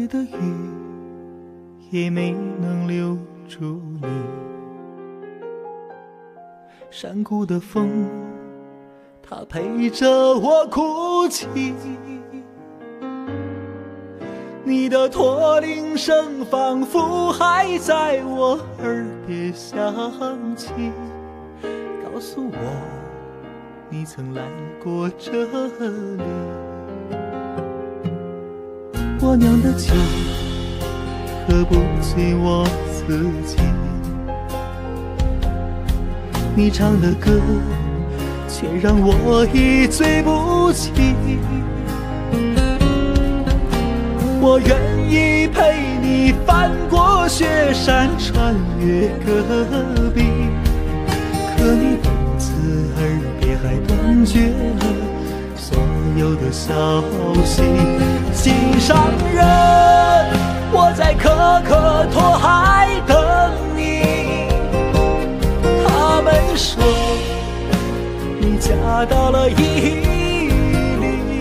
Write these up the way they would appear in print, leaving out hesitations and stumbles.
来的雨也没能留住你，山谷的风它陪着我哭泣，你的驼铃声仿佛还在我耳边响起，告诉我你曾来过这里。我酿的酒喝不醉我自己，你唱的歌却让我一醉不起，我愿意陪你翻过雪山，穿越戈壁，可你不辞而别，还断绝了所有的消息。心上人，我在可可托海等你，他们说你嫁到了伊犁，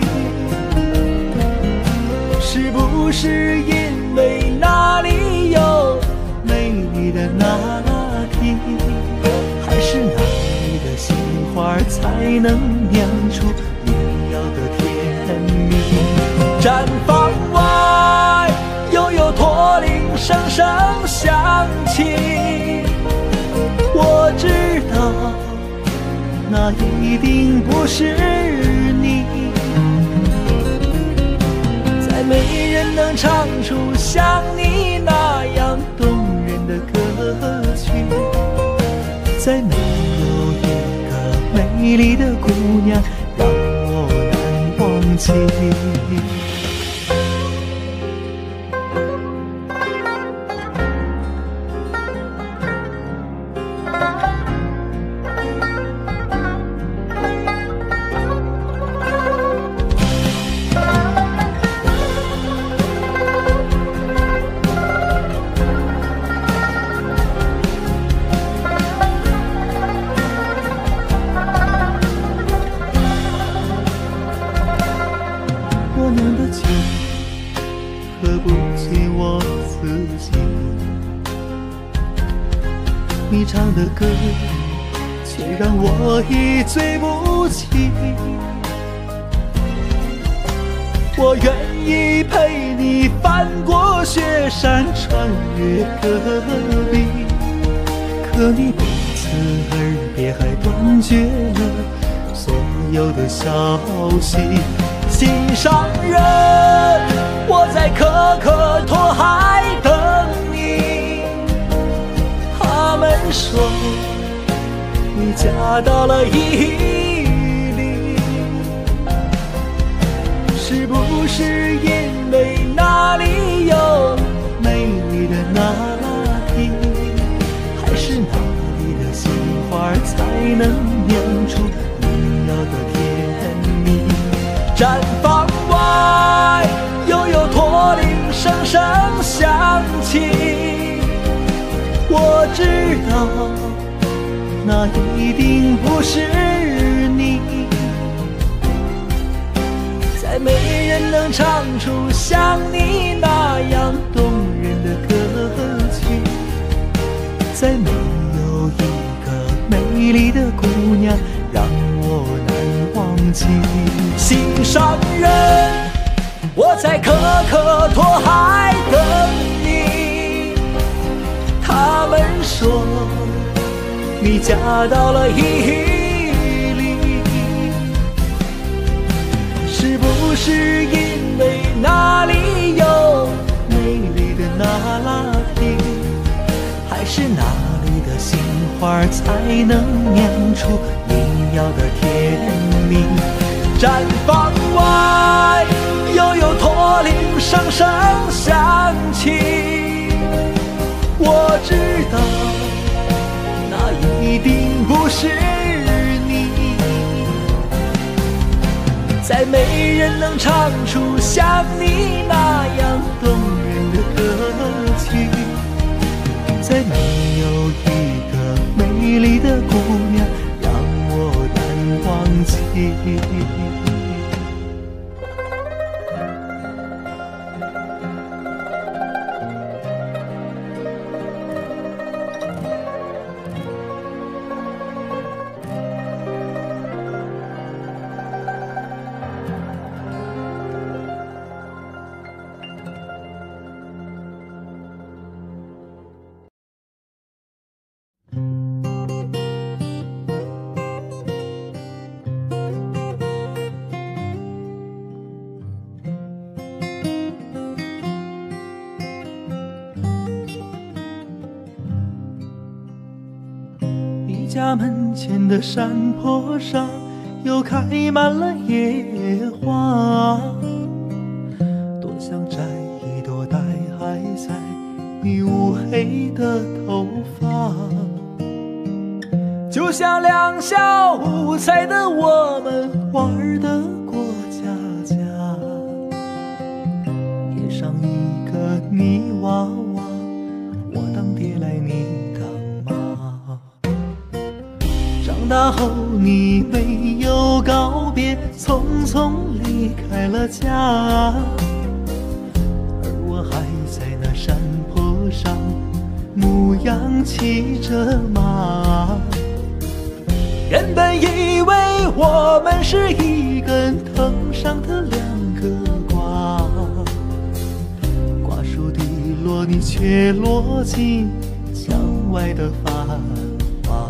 是不是因为那里有美丽的那提，还是那里的杏花才能酿出你要的甜蜜？毡房外又有驼铃声声响起，我知道那一定不是你，再没人能唱出像你那样动人的歌曲，再没有一个美丽的姑娘让我难忘记。我酿的酒喝不醉我自己，你唱的歌却让我一醉不起，我愿意陪你翻过雪山，穿越戈壁，可你不辞而别，还断绝了所有的消息。心上人，我在可可托海等你，他们说你嫁到了伊犁，是不是因为那里有美丽的那提，还是那里的杏花才能酿出你要的甜蜜？毡房外又有驼铃声声响起，我知道那一定不是你，再没人能唱出像你那样动人的歌曲，再没有一个美丽的姑娘让我难忘记。心上人，我在可可托海等你，他们说你嫁到了伊犁，是不是因为那里有美丽的那拉提，还是那里的杏花才能酿出你要的甜蜜？毡房外又有驼铃声声响起，我知道那一定不是你，再没人能唱出像你那样动人的歌曲，再没有一个美丽的姑娘让我难忘记。 家门前的山坡上，又开满了野花。多想摘一朵戴还在你乌黑的头发，就像两小无猜的我们玩得过家家。贴上一个泥娃娃，我当爹来你当妈。长大后你没有告别，匆匆离开了家，而我还在那山坡上牧羊骑着马。原本以为我们是一根藤上的两个瓜，瓜熟蒂落，你却落进墙外的繁华。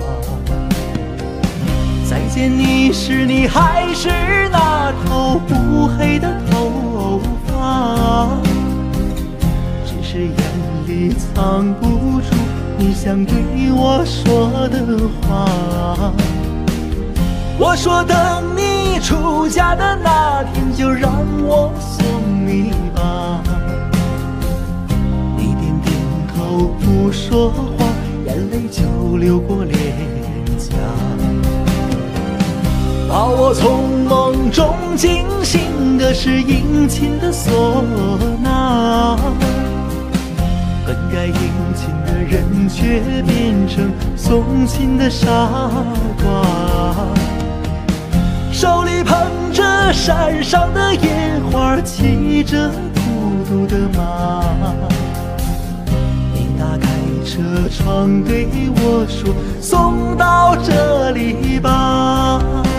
再见你时，你还是那头乌黑的头发，只是眼里藏不住你想对我说的话。我说等你出嫁的那天，就让我送你吧。你点点头不说话，眼泪就流过脸颊。把我从梦中惊醒的是殷勤的唢呐，本该殷勤的人却变成送亲的傻瓜。手里捧着山上的野花，骑着孤独的马。你打开车窗对我说，送到这里吧。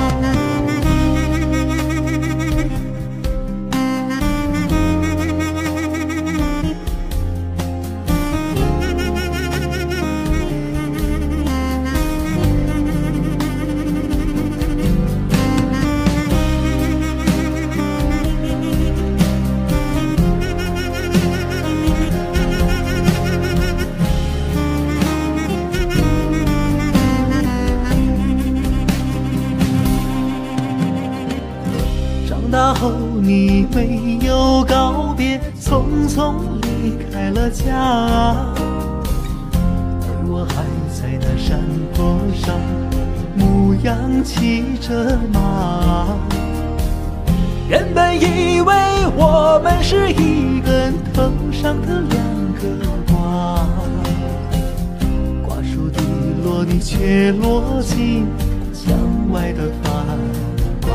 大后你没有告别，匆匆离开了家，而我还在那山坡上牧羊骑着马。原本以为我们是一根藤上的两个瓜，瓜熟蒂落，你却落进墙外的繁华。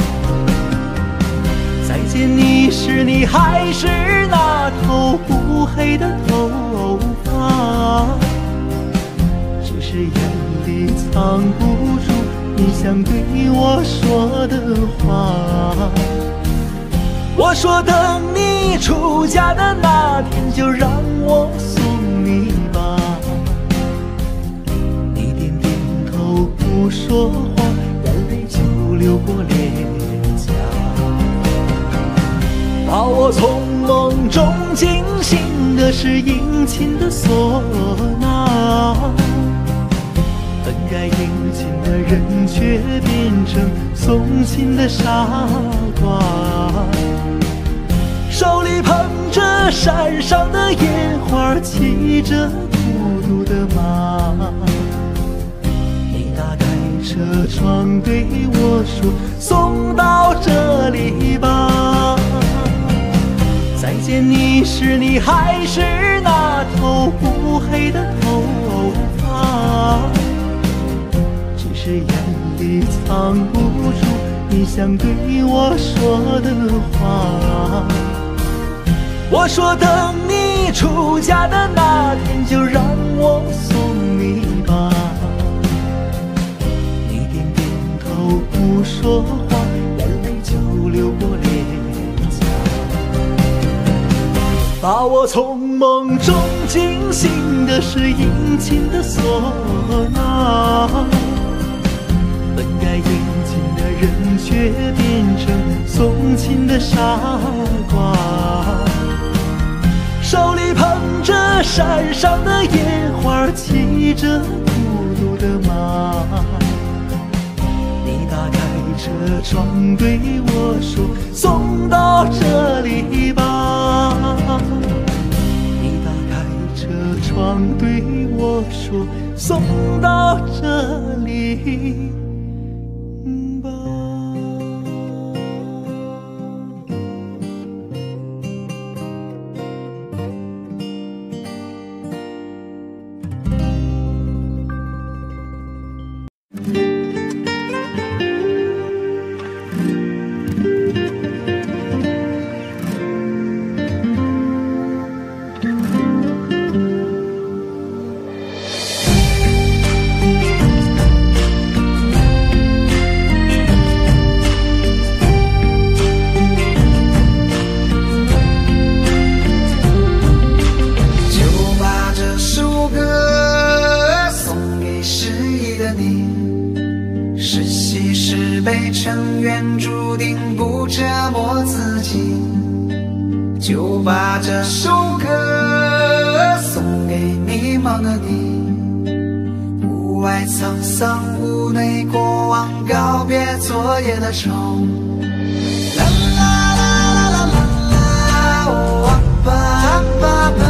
再见你时，你还是那头乌黑的头发，只是眼里藏不住你想对我说的话。我说等你出嫁的那天，就让我送你吧。你点点头不说话，眼泪就流过脸颊。把我从梦中惊醒的是殷勤的唢呐，本该殷勤的人却变成送亲的傻瓜。手里捧着山上的野花，骑着孤独的马。你打开车窗对我说，送到这里吧。再见你时，你还是那头乌黑的头发，只是眼里藏不住你想对我说的话。我说等你出嫁的那天，就让我送你吧。你点点头不说话，眼泪就流过脸颊。把我从梦中惊醒的是殷勤的唢呐，本该殷勤的人却变成送亲的傻瓜。手里捧着山上的野花，骑着孤独的马。 窗对我说，送到这里吧。你打开车窗对我说，送到这里吧。 成愿注定不折磨自己，就把这首歌送给迷茫的你。屋外沧桑，屋内过往，告别昨夜的愁。啦啦啦啦啦啦，哦啊吧啊吧吧。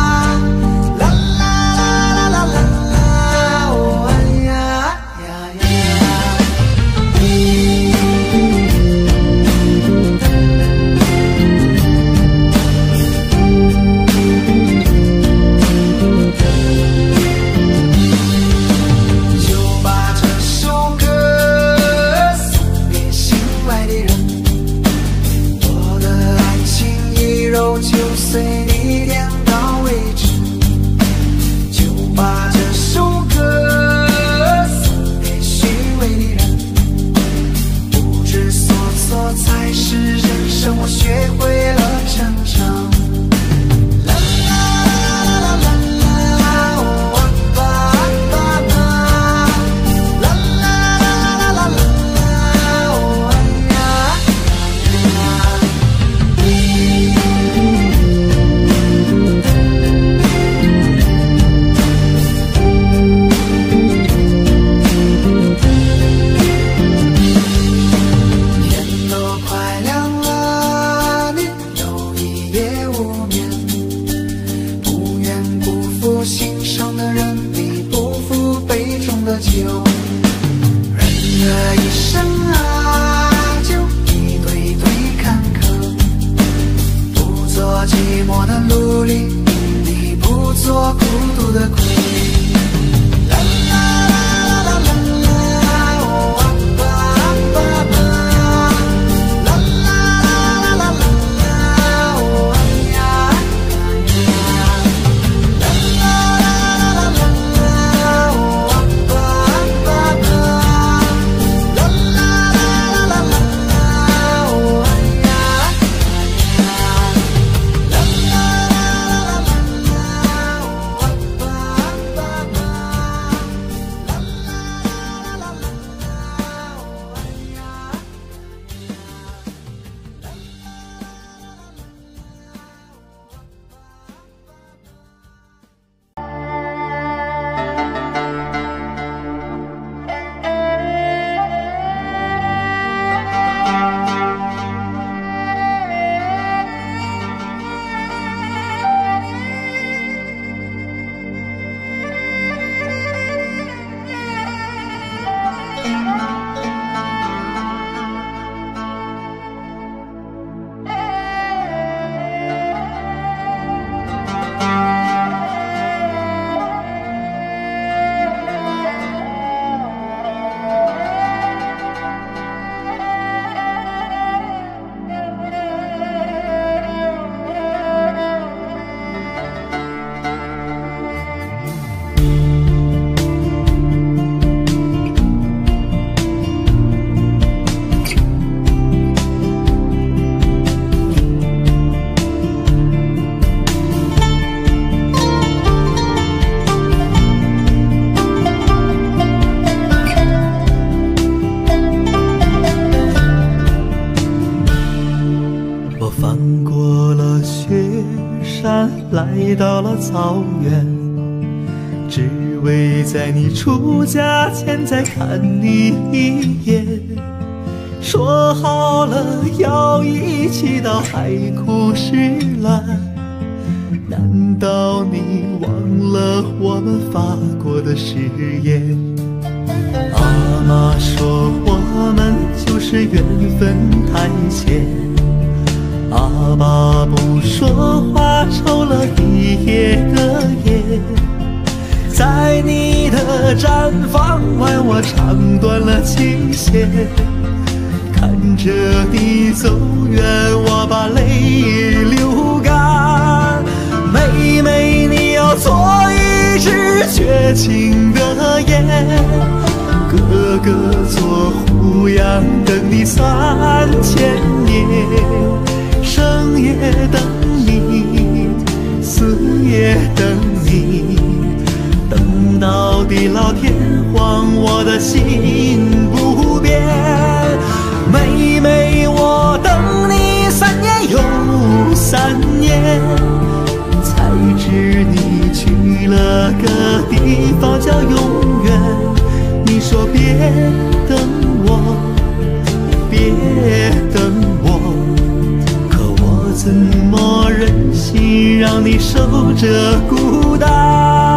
来到了草原，只为在你出嫁前再看你一眼。 说好了要一起到海枯石烂，难道你忘了我们发过的誓言？阿妈说我们就是缘分太浅，阿爸不说话抽了一夜的烟，在你的毡房外我唱断了琴弦，看着你走远我把泪流干。妹妹你要做一只绝情的雁，哥哥做胡杨等你3000年，生也等你，死也等你，等到地老天荒我的心不变。妹妹我等你3年又3年，才知你去了个地方叫永远。你说别等我，别等我，可我怎么忍心让你守着孤单？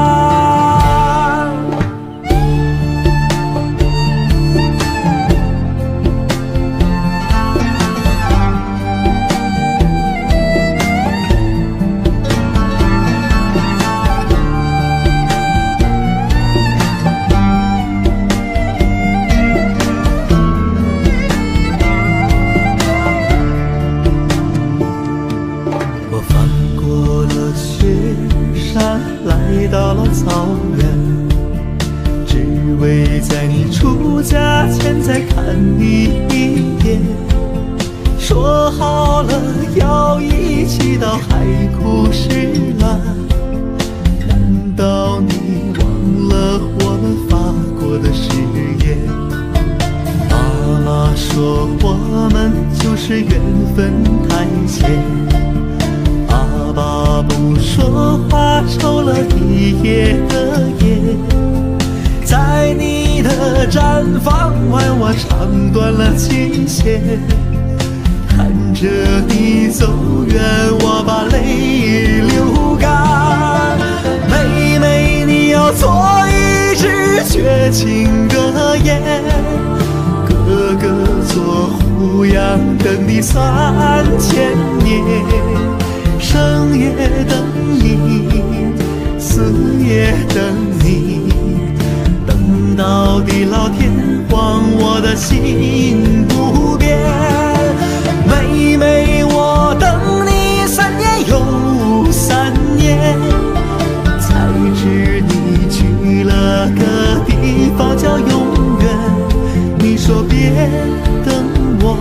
来到了草原，只为在你出嫁前再看你一眼。说好了要一起到海枯石烂，难道你忘了我们发过的誓言？妈妈说我们就是缘分太浅，阿爸不说话抽了一夜的烟，在你的毡房外我唱断了琴弦，看着你走远我把泪流干。妹妹你要做一只绝情的雁，哥哥做胡杨等你3000年，生也等你，死也等你，等到地老天荒我的心不变。妹妹我等你3年又3年，才知你去了个地方叫永远。你说别等我，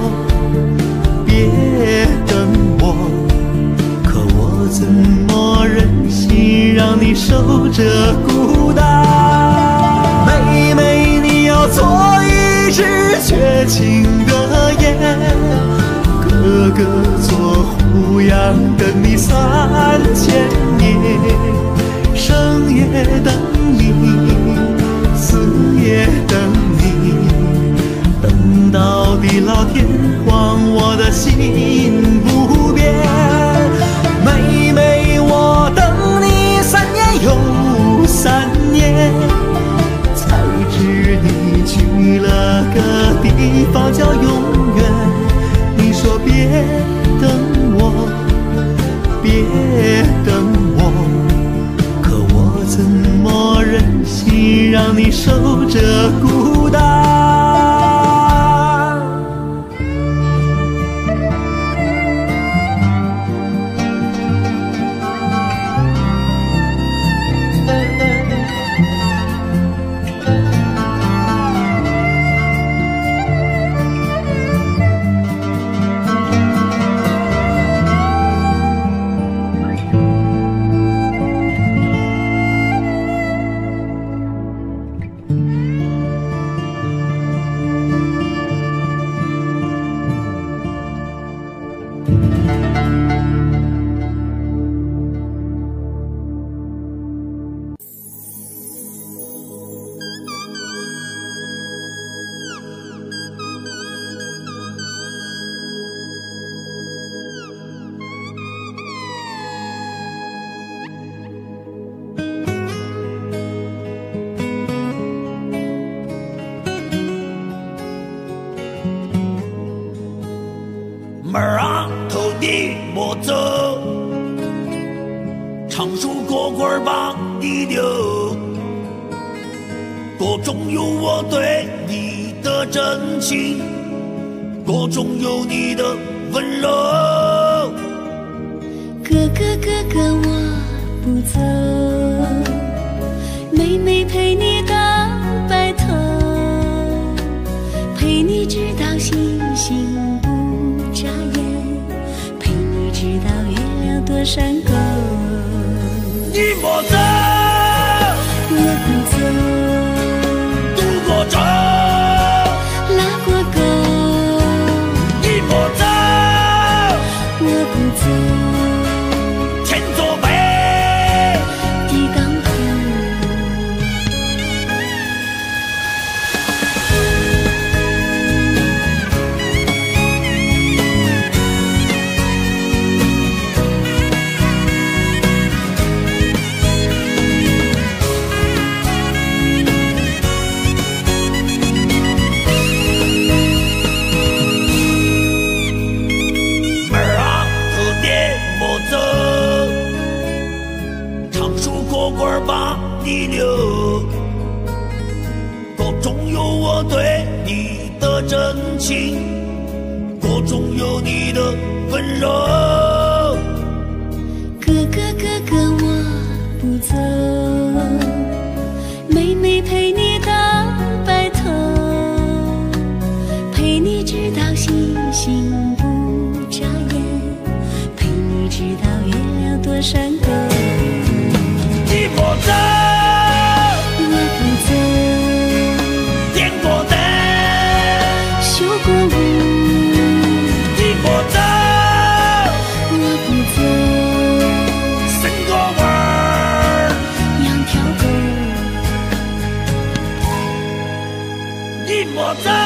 别等我，怎么忍心让你守着孤单？妹妹你要做一只绝情的雁，哥哥做胡杨等你3000年，生也等你，死也等你，等到地老天荒我的心不变。妹妹我等你3年又3年，才知你去了个地方叫永远。你说别等我，别等我，可我怎么忍心让你守着孤单？ 棍把你留，歌中有我对你的真情，歌中有你的温柔。 哥哥哥哥我不走，妹妹陪你到白头，陪你直到星星不眨眼，陪你直到月亮多闪够。 你莫走， 我不走， 渡过舟， 拉过沟。 你莫走， 我不走， 天作碑， 地当头。 妹儿啊，和爹莫走，长树歌棍把你留，歌中有我对你的真情，歌中有你的温柔。 哥哥哥哥我不走，妹妹陪你到白头，陪你直到星星不眨眼，陪你直到月亮多闪够。 你莫走， 我不走， 点过灯， 修过屋。 你莫走， 我不走， 生个娃儿， 养条狗。 你莫走。